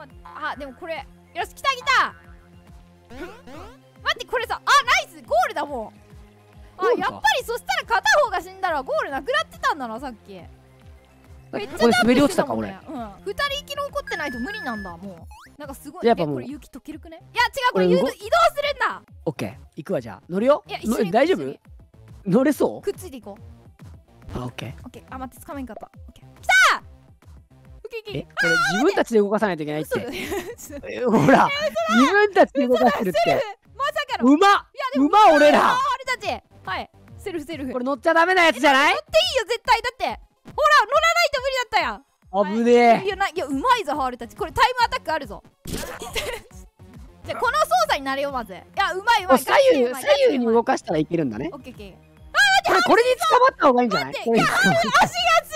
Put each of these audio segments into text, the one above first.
あ、でもこれよし、来た来た。待って、これさ、あ、ナイスゴールだもん。あ、やっぱりそしたら片方が死んだらゴールなくなってたんだな、さっき。めっちゃこれ滑り落ちたか、俺。 うん、2人生き残ってないと無理なんだ、もう。なんかすごい。 やっぱもうこれ雪溶けるくね？いや違う、これ移動するんだ。 オッケー、行くわ。じゃあ乗るよ。 いや、一緒に大丈夫？乗れそう？ くっついていこう。 あ、オッケー。 オッケー。あ、待って、掴めんかった。オッケー。来たー。オッケーオッケー。 これ自分たちで動かさないといけないっ嘘だて。 ね。 ほら、自分たちで動かしてるって。 まさかの。 うまっ、うまっ、俺ら。 俺たち。はい。セルフセルフ。 これ乗っちゃダメなやつじゃない？ 乗っていいよ、絶対。だって。ほら、乗らないと無理だったやん。 危ねえ。 いや、うまいぞ、ハールたち。これタイムアタックあるぞ。じゃあ、この操作になれよ、まず。いや、うまいうまい。 左右に動かしたらいけるんだね。 オッケーオッケー。 これに捕まった方がいいんじゃない？ いや、足が死ぬ、足が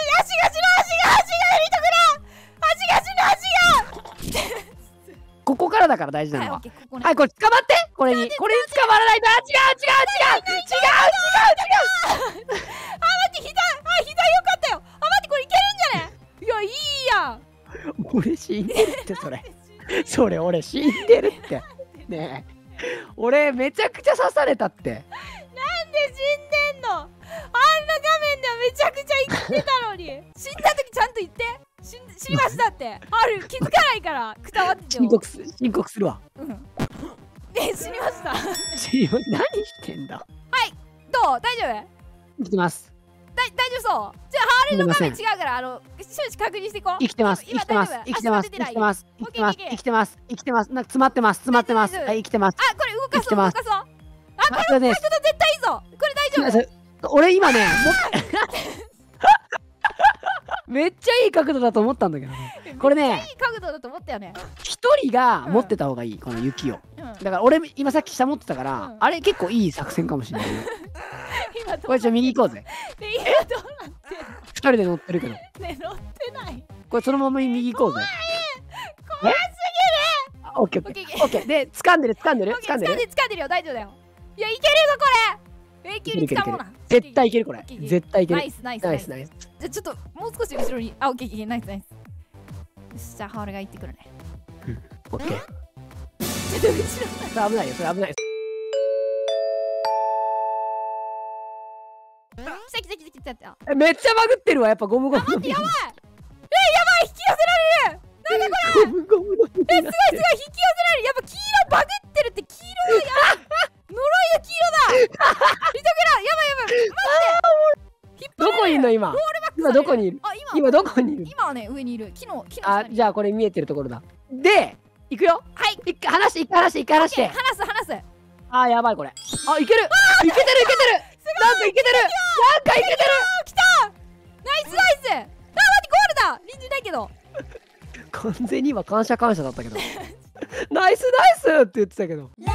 ここからだから大事なのは。 はい、ここね。 はい、これ捕まって。これに捕まらないと。違う。 あ、待って、膝よかったよ。あ、待って、これいけるんじゃね？いや、いいやん。 俺死んでるってそれ。それ俺死んでるって。ねえ。俺めちゃくちゃ刺されたって。 なんで死んでんの？あんな画面ではめちゃくちゃ生きてたのに。死んだ時ちゃんと言って。死にましたって。ある気づかないからくたばってても。 申告するわ。 うん。死にました。 何してんだ。 はい、どう？大丈夫？ 生きてます。 大丈夫そう？じゃあハールの画面違うから終始確認していこう。 生きてます。なんか詰まってます。はい、生きてます。 あ、これ動かそう。あ、これね、絶対いいぞ。これ大丈夫？ 俺今ね、めっちゃいい角度だと思ったんだけどね。これね、 いい角度だと思ったよね。 一人が持ってた方がいい、この雪を。だから俺今さっき下持ってたから、あれ結構いい作戦かもしれない。これちょっと右行こうぜ。 今どうなってんの？ 二人で乗ってるけど。 ね、乗ってない。 これそのまま右行こうぜ。 怖すオッケー。で、掴んでるよ、大丈夫だよ。いや、いけるぞ、これ。永久に掴もうな。 絶対いける、これ。絶対いける。 ナイス。じゃあちょっともう少し後ろに。あ、オッケー、ナイス。よし、じゃあハールが行ってくるね。 オッケー。 ちょっと後ろ。 それ危ないよ、それ危ない。 来めっちゃバグってるわ、やっぱゴムゴム。 やばい。やばい、引き寄せられる。なんだこれ。すごい、引き寄せられる。やっぱ黄色バグってるって。黄色がやばい。呪いの黄色だ。リトグラ、やばい。待って。 どこにいるの今？今どこにいる？今どこにいる？ 今はね、上にいる。木のあ、じゃあこれ見えてるところだ。で、行くよ。 はい。 一回離して。 話す。 あ、やばいこれ。あ、いける。なんかいけてる。 来た。ナイス。あ、待って、ゴールだ。臨時ないけど。 完全に今感謝だったけど。ナイスって言ってたけど。